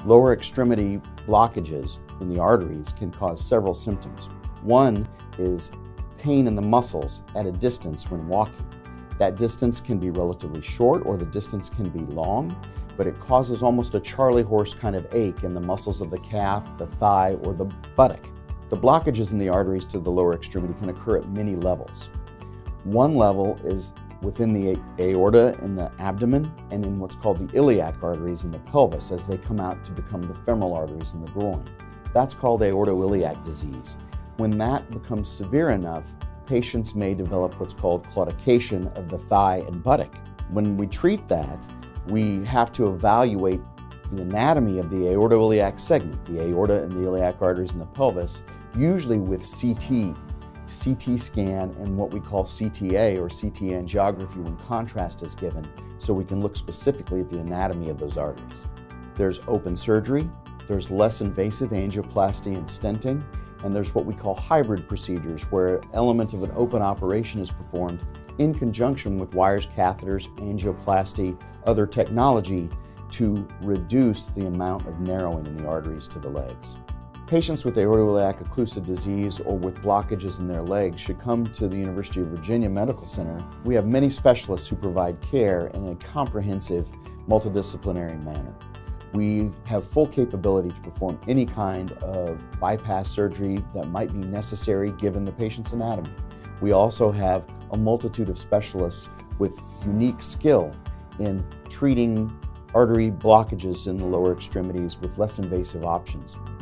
Lower extremity blockages in the arteries can cause several symptoms. One is pain in the muscles at a distance when walking. That distance can be relatively short or the distance can be long, but it causes almost a charley horse kind of ache in the muscles of the calf, the thigh, or the buttock. The blockages in the arteries to the lower extremity can occur at many levels. One level is within the aorta in the abdomen and in what's called the iliac arteries in the pelvis as they come out to become the femoral arteries in the groin. That's called aortoiliac disease. When that becomes severe enough, patients may develop what's called claudication of the thigh and buttock. When we treat that, we have to evaluate the anatomy of the aortoiliac segment, the aorta and the iliac arteries in the pelvis, usually with CT scan and what we call CTA or CT angiography when contrast is given, so we can look specifically at the anatomy of those arteries. There's open surgery, there's less invasive angioplasty and stenting, and there's what we call hybrid procedures where an element of an open operation is performed in conjunction with wires, catheters, angioplasty, other technology to reduce the amount of narrowing in the arteries to the legs. Patients with aortoiliac occlusive disease or with blockages in their legs should come to the University of Virginia Medical Center. We have many specialists who provide care in a comprehensive, multidisciplinary manner. We have full capability to perform any kind of bypass surgery that might be necessary given the patient's anatomy. We also have a multitude of specialists with unique skill in treating artery blockages in the lower extremities with less invasive options.